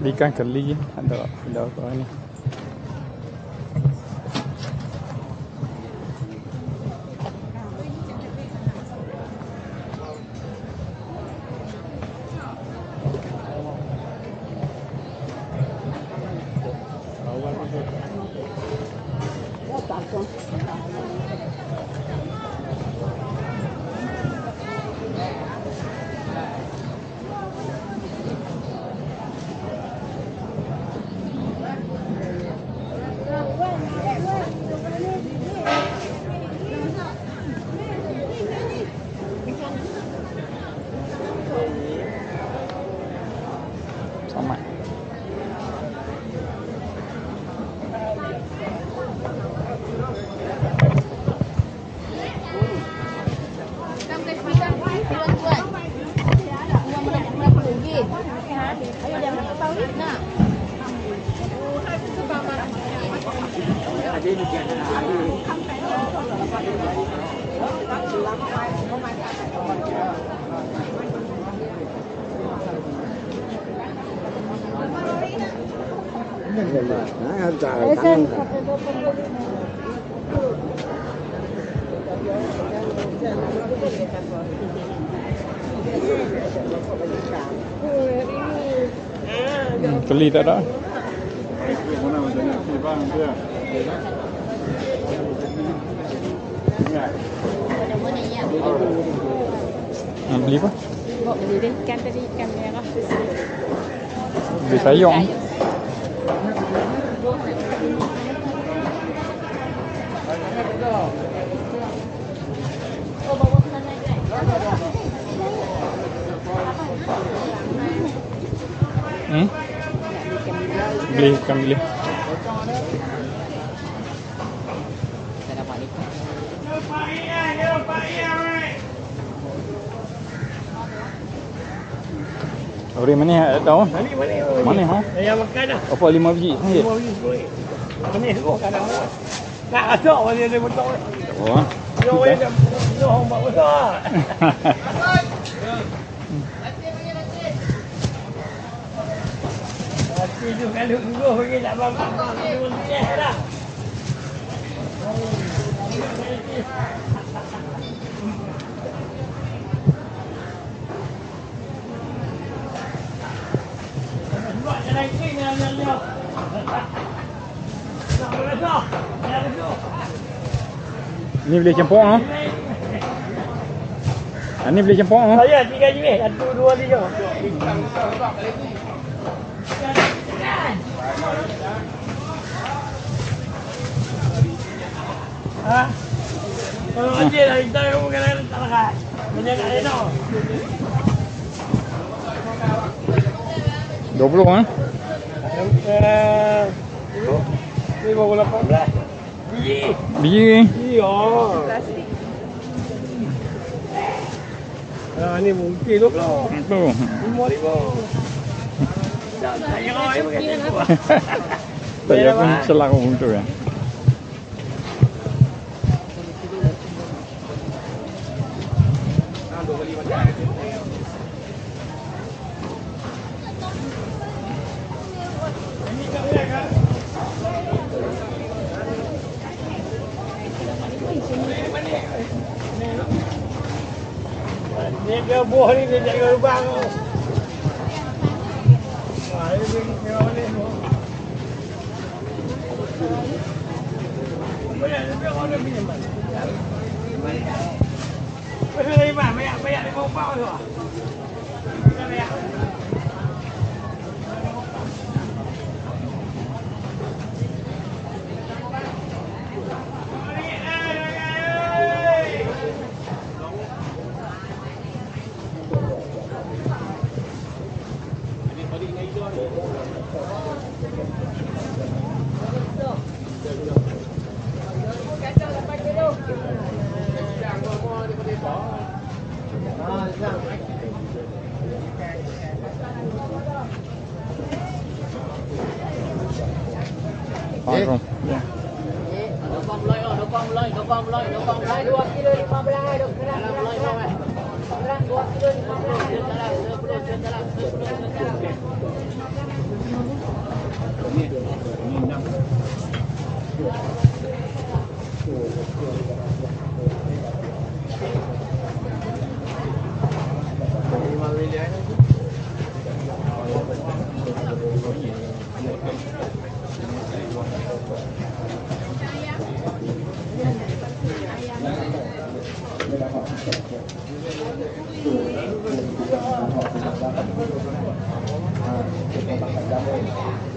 Ikan keli ada kau ni. Sama. Keli tak ada. Beli apa? Beli ikan tadi, ikan merah. Beli sayur. Beli ikan beli. Saya dapat ikan. Ori mana tahu? Mana ha? Yang makan dah. Apa 5 biji saja? 5 biji boleh. Ini semua kadang nak asak mana dia betul. Oh. Yo dah orang buat besar. Nanti tu kalau dulu pergi nak bang-bang tu dia dah. Buat jalan kiri nak lihat. Nak besar. Nak besar. Ni boleh campur ah. Ni boleh campur ah. Saya 3 jenis, 1 2 3. Ha? Kalau aja dah kita kamu kena tak larat. Banyak kat Reno. 20 ah. Ni baru 18. Biji. Biji. Iya. Plastik. Ni mungkin tu. Tu. 5,000. Saya kau ini pakai tu. Saya pun selaku untuk ya. Dia buah ni dia jaga lubang. Wah, ini dia boleh. Banyak dia orang pinjam. Betul ni mah, banyak dia mau bau tu. Không. Dokong mulai 2 kilo 15 dok kerang 2 kilo 15 10 jalan 10 jalan 10 jalan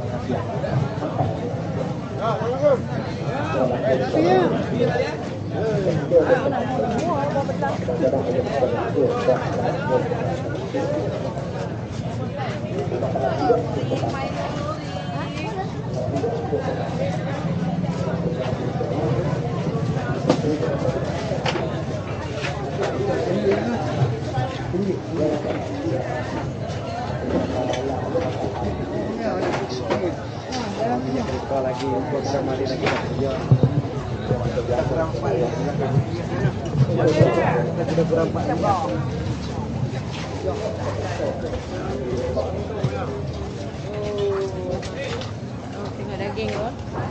Lagi program hari lagi kerja. Sudah berapa? Tengok daging tu.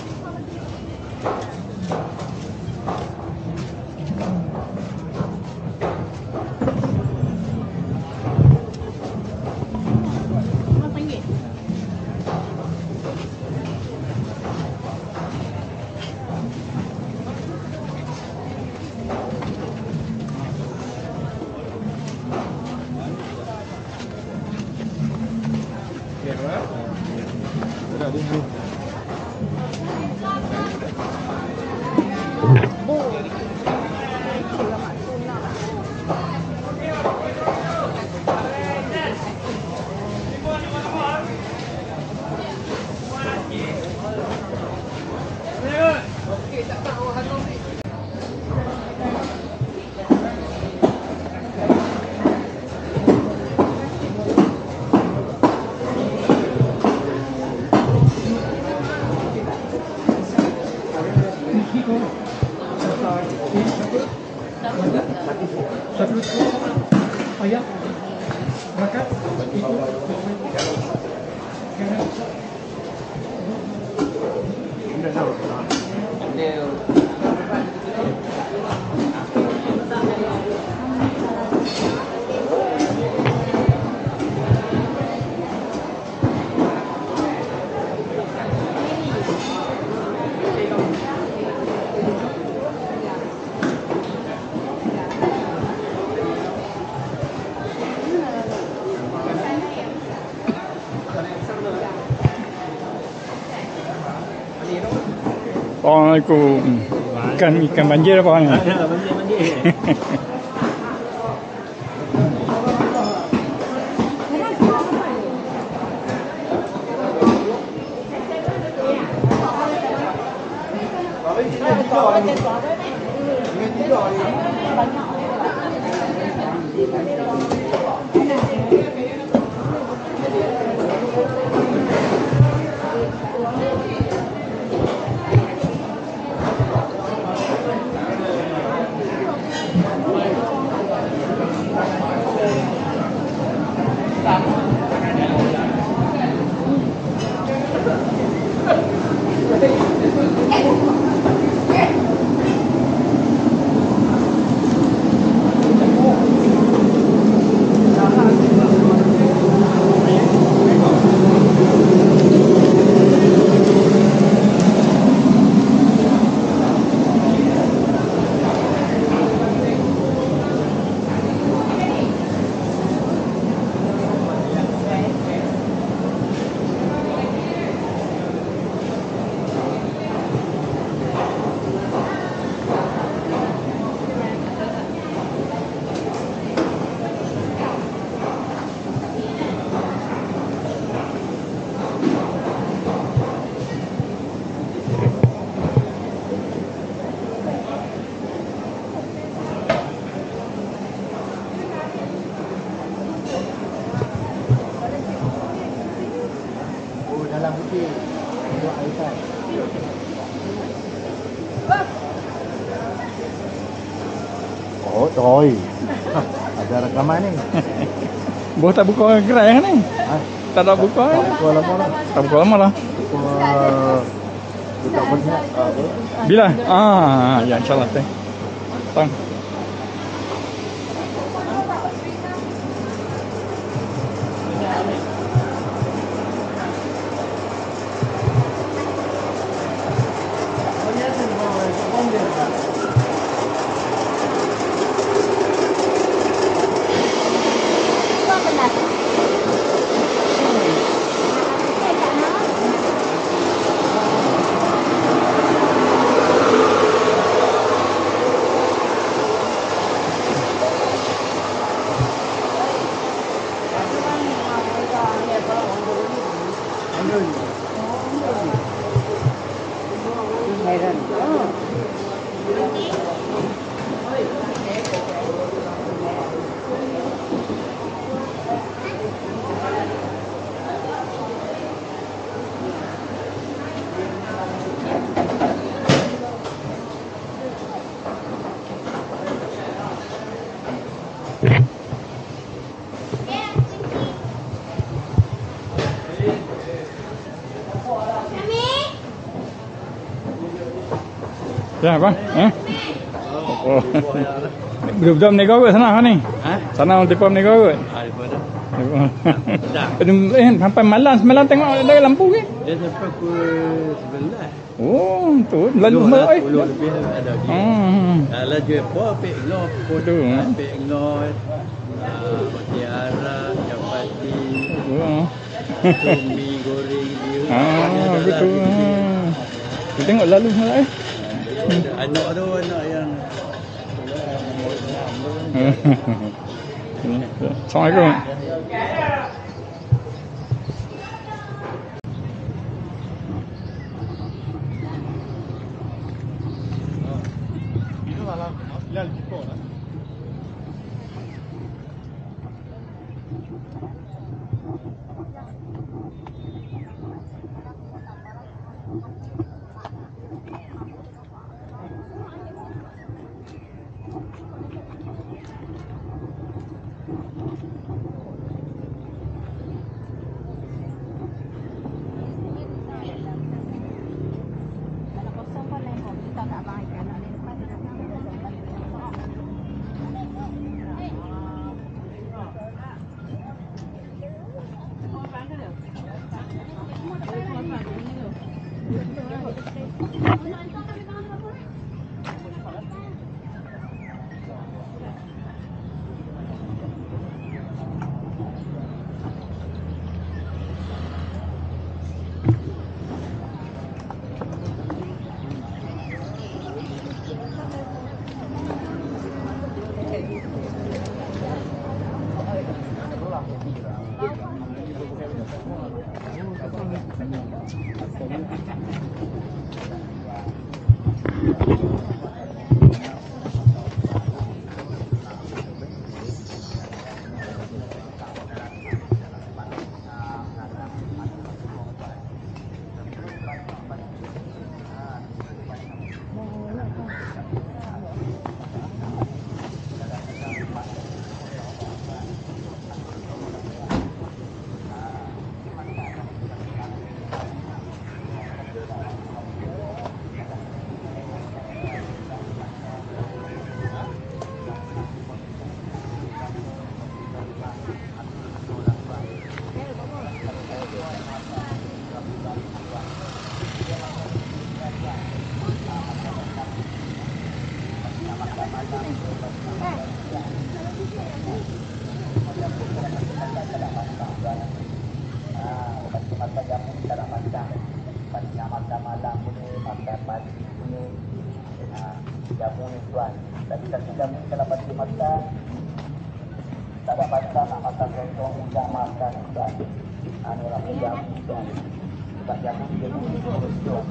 Ayah, makan. Assalamualaikum. Ikan banjir apa ni? Banjir. Dalam putih buat aisan. Oh, trời. Ada rekaman ni. Bố tak buka gerai ni. Tak ada buka. Buka lama lah. Tak buka lama lah. Buka banyak. Bila? Ya insyaAllah. Tang. Meron. Ya bang, oh, belum nego ke sana kan ni? Sana tipu nego ke? Sampai malam semalam tengok ada lampu ke? Dia sampai pukul 11. Oh, tu lalu semua eh. Lebih ada lagi. Kalau jual apa, pek lo, pek lo, mutiara, chapati, cumi goreng dia. Betul. Kita tengok lalu semua eh. Anak tu anak yang Assalamualaikum. Jamu ni tuan. Tapi kasi jamu ni kalau bagi makan, tak ada makan, nak makan contoh ujang makan tuan. Anu orang jamu tuan. Sebab jamu dia ni terus tuan.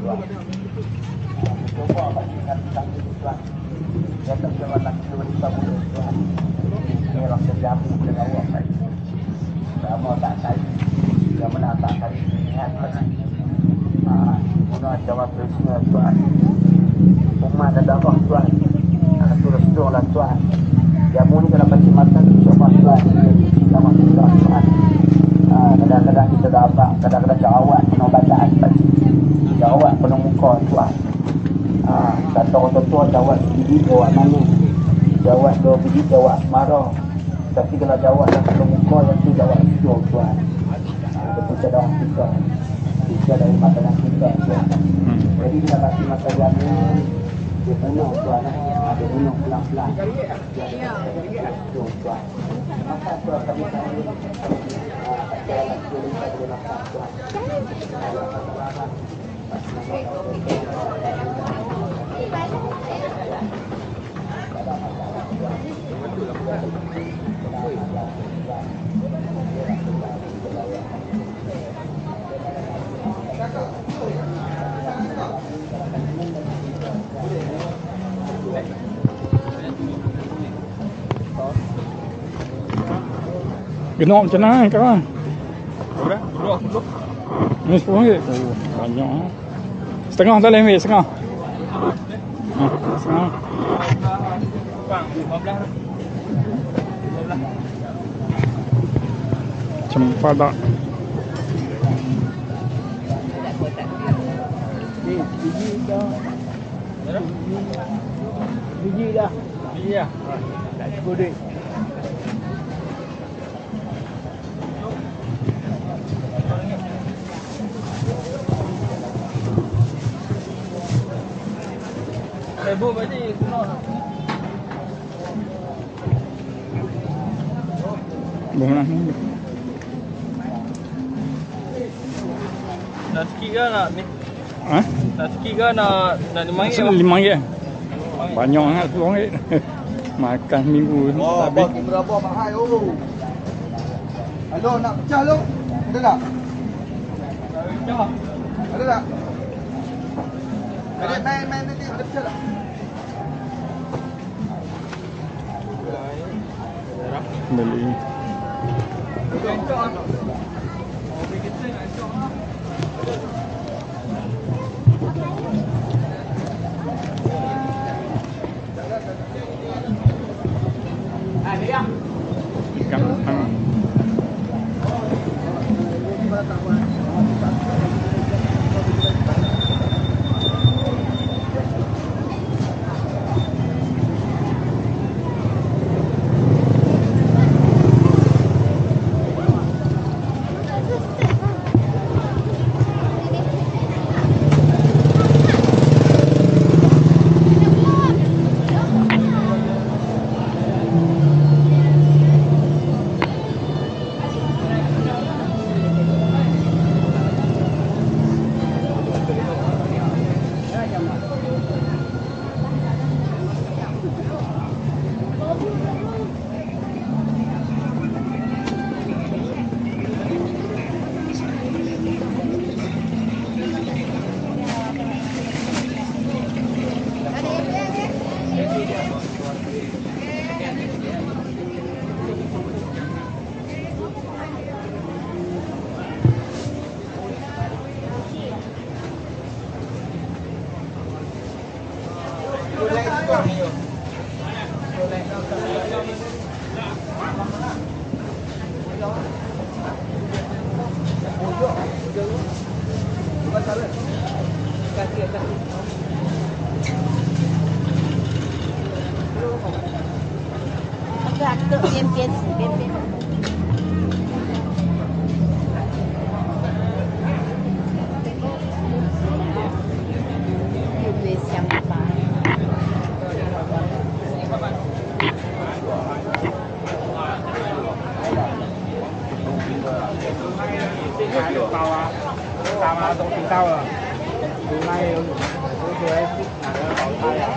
Cuba bagi ingat tuan. Dia tak jalan lagi kita boleh tuan. Ini orang jamu dengan awak baik. Sama tak kali. Dia mana tak kali ingat lagi. Mula jawab presiden tuan. Umat ada darah tuan. Anak turun sedung lah tuan. Jamu ni kalau bagi makan cuba tuan. Kita masuk tuan. Kadang-kadang kita dapat, kadang-kadang jawab penobatan pagi. Jawab penuh muka tuan. Kata orang tua jawab biji jawab mana. Jawab 2 biji jawab marah. Tapi kalau jawab yang penuh muka yang tu jawab sedung tuan. Betul cadang kita. Kita dari makanan kita tuan. Jadi kita kasih makan jamu. Dia bunuh tuan. Dia bunuh pelan-pelan. Tuan. Maka tuan kami tahu. Kita boleh makan tuan. Genok macam mana kawan? Berapa? Duduk. Ni RM10. Oh, banyak. Setengah tak boleh ambil, setengah. Setengah. Bang, 15. Cempat tak? Biji dah. Biji dah. Tak cukup duit. Ibu berarti senang. Bangunan ni. Nak sikit ke nak ni? Ha? Nak sikit ke nak RM5? RM5. Banyak sangat RM10. Makan minggu Oh, habis. berapa mahal oh. Halo, nak pecah lu? Ada tak? Ada tak? Main nanti ada pecah tak? Beli. Ikan. 各边边死边边。有点香吧？ 包啊，三啊都听到了。原来有哪个包菜啊？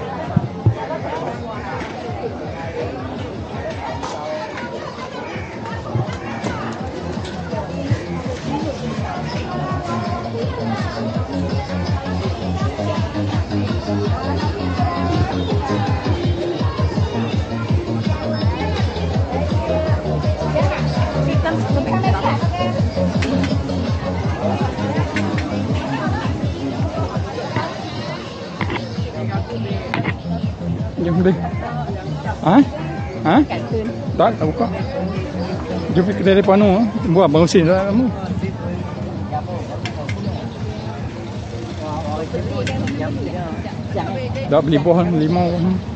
Jom đi. Hả? Hả? Đó, tak buka. Jom pergi kedai depan tu. Buat bang Husin dah kamu. Dah beli buah limau.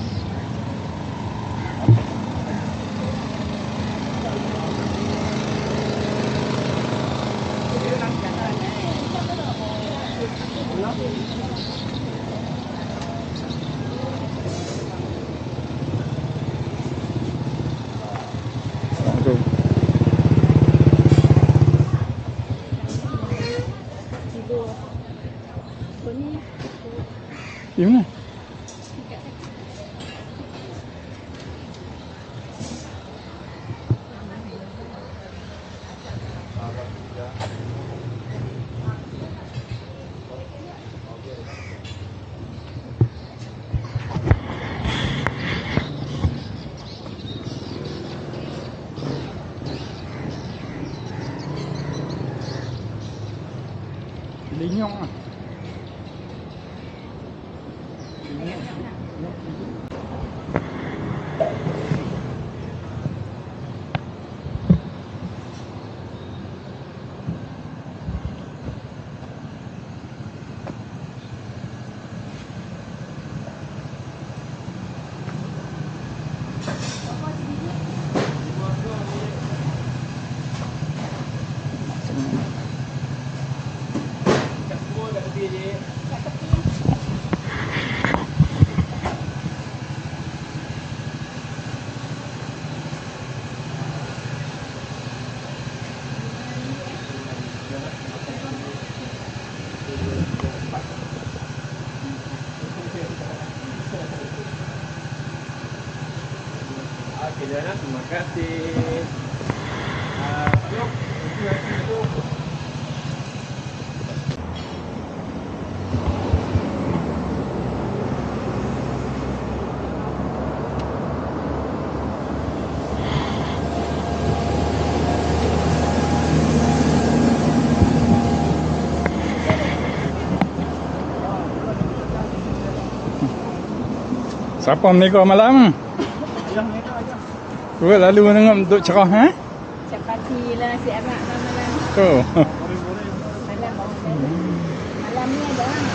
Gimana? Linyong ah. Oke, Jana, terima kasih. Yuk, itu. Siapa menikah malam? Dua lalu tengok duk cerah ha? Chapati lah si anak malam. Oh. Malam ni ada orang.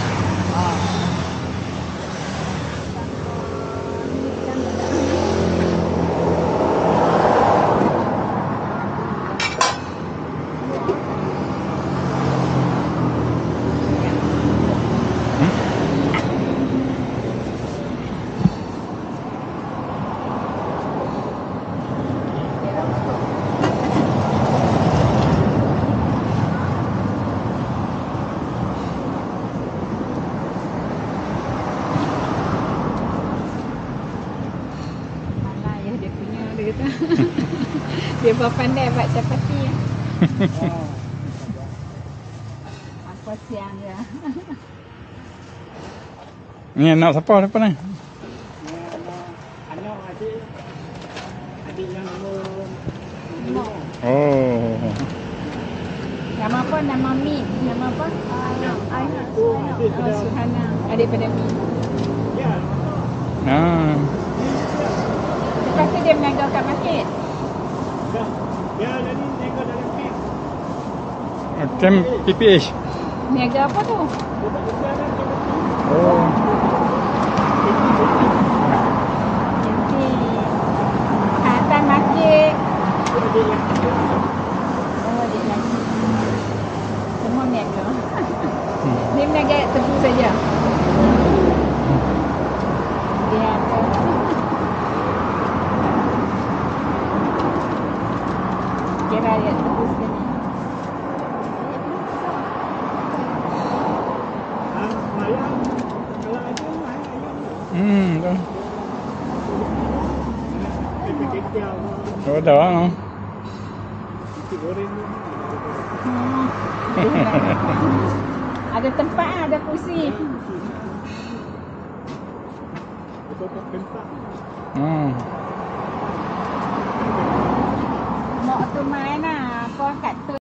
Dia buat pandai buat chapati. Apa siang dia. Ni anak siapa depan ni? Anak adik yang No. Oh. Nama apa? Nama Mi. Nama apa? Aina. Suhana. Adik pada Mi. ya. Ah. Lepas tu dia meniaga kat market. Dia jadi nego dalam camp. Camp PPH. Niaga apa tu? Oh. Jadi hantar market. Oh, dia lagi. Semua niaga. Dia meniaga tebu saja. Dia ada. Kira dia tebu sekali. Dah. Oh, dah. No? Ada tempat, ada kursi. Mak tu main lah. Apa kat tu.